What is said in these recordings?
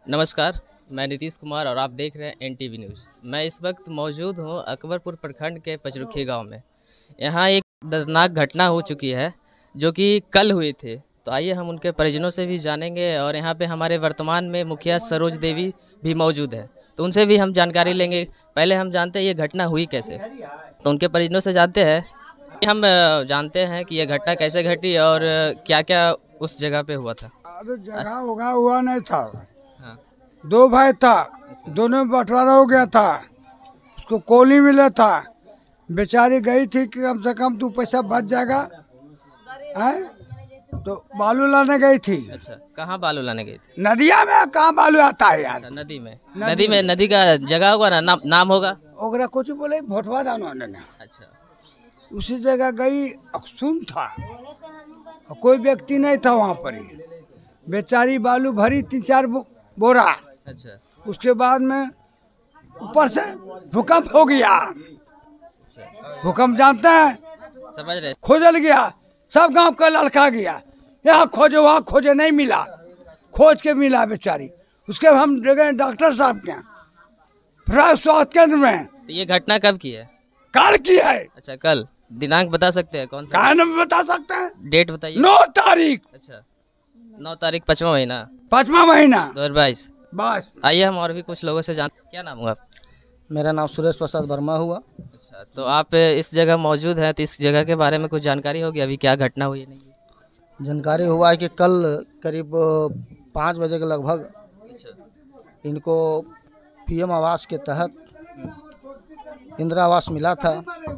नमस्कार, मैं नीतीश कुमार और आप देख रहे हैं एनटीवी न्यूज़। मैं इस वक्त मौजूद हूं अकबरपुर प्रखंड के पचरुखी गांव में। यहां एक दर्दनाक घटना हो चुकी है जो कि कल हुई थी। तो आइए हम उनके परिजनों से भी जानेंगे और यहां पे हमारे वर्तमान में मुखिया सरोज देवी भी मौजूद है, तो उनसे भी हम जानकारी लेंगे। पहले हम जानते हैं ये घटना हुई कैसे, तो उनके परिजनों से जानते हैं। हम जानते हैं कि ये घटना कैसे घटी और क्या-क्या उस जगह पे हुआ था। अरे जगह होगा हुआ नहीं था। हाँ। दो भाई था, दोनों में बंटवारा हो गया था। उसको कोली मिला था। बेचारी गई थी कि कम से कम तू पैसा बच जाएगा, हैं? तो बालू लाने गई थी। अच्छा, कहाँ बालू लाने गई थी? नदिया में कहाँ बालू आता है यार? अच्छा, नदी में। नदी का जगह होगा ना, नाम होगा। ओकरा कुछ बोले भोटवा दानो ने। अच्छा। उसी जगह गई, सुन था और कोई व्यक्ति नहीं था वहाँ पर ही। बेचारी बालू भरी 3-4 बोरा। अच्छा। उसके बाद में ऊपर से भूकंप हो गया। अच्छा, भूकंप जानते हैं? समझ रहे। खोजल गया, सब गांव का लड़का गया, यहाँ खोजो वहाँ खोजे, नहीं मिला। खोज के मिला बेचारी। उसके बाद हम गए डॉक्टर साहब के यहाँ, प्राय स्वास्थ्य केंद्र में। तो ये घटना कब की है? कल की है। अच्छा, कल। दिनांक बता सकते हैं कौन सा? क्या नाम बता सकते हैं? डेट बताइए। 9 तारीख। अच्छा, 9 तारीख 5वां महीना 5वां महीना 2022। बस। आइए हम और भी कुछ लोगों से जान। क्या नाम हुआ आप? मेरा नाम सुरेश प्रसाद वर्मा हुआ। अच्छा, तो आप इस जगह मौजूद हैं, तो इस जगह के बारे में कुछ जानकारी होगी अभी क्या घटना हुई है नहीं हुई? जानकारी हुआ है कि कल करीब 5 बजे के लगभग अच्छा। इनको पीएम आवास के तहत इंदिरा आवास मिला था।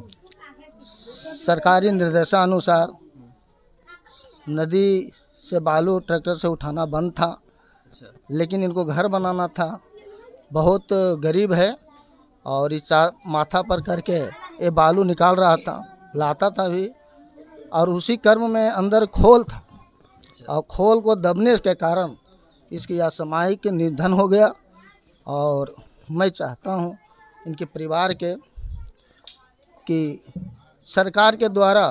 सरकारी निर्देशानुसार नदी से बालू ट्रैक्टर से उठाना बंद था, अच्छा। लेकिन इनको घर बनाना था। बहुत गरीब है और इस माथा पर करके ये बालू निकाल रहा था, लाता था भी। और उसी कर्म में अंदर खोल था और खोल को दबने के कारण इसकी असामयिक निधन हो गया। और मैं चाहता हूँ इनके परिवार के कि सरकार के द्वारा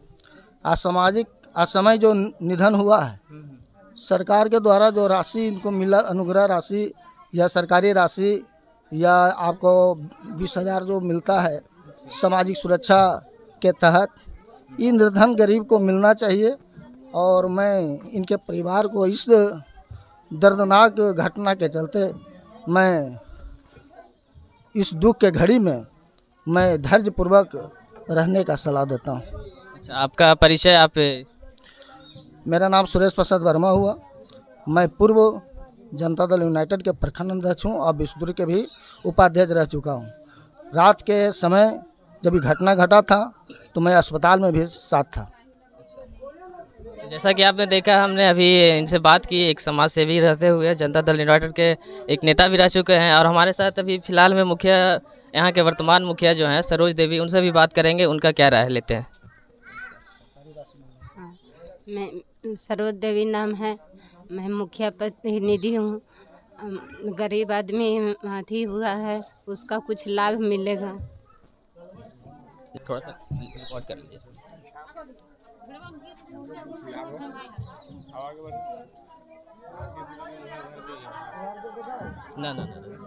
असमय जो निधन हुआ है, सरकार के द्वारा जो राशि इनको मिला, अनुग्रह राशि या सरकारी राशि या आपको 20,000 जो मिलता है सामाजिक सुरक्षा के तहत, ये निर्धन गरीब को मिलना चाहिए। और मैं इनके परिवार को इस दर्दनाक घटना के चलते मैं इस दुख के घड़ी में मैं धैर्यपूर्वक रहने का सलाह देता हूँ। अच्छा, आपका परिचय आप? मेरा नाम सुरेश प्रसाद वर्मा हुआ। मैं पूर्व जनता दल यूनाइटेड के प्रखंड अध्यक्ष हूँ और विश्वदुर्ग के भी उपाध्यक्ष रह चुका हूँ। रात के समय जब घटना घटा था तो मैं अस्पताल में भी साथ था। जैसा कि आपने देखा, हमने अभी इनसे बात की। एक समाज सेवी रहते हुए जनता दल यूनाइटेड के एक नेता भी रह चुके हैं और हमारे साथ अभी फिलहाल में मुखिया, यहाँ के वर्तमान मुखिया जो हैं सरोज देवी, उनसे भी बात करेंगे, उनका क्या राय लेते हैं। मैं सरोज देवी नाम है, मैं मुखिया प्रतिनिधि हूँ। गरीब आदमी हाथी हुआ है, उसका कुछ लाभ मिलेगा। थोड़ा सा रिकॉर्ड कर लीजिए। ना ना ना,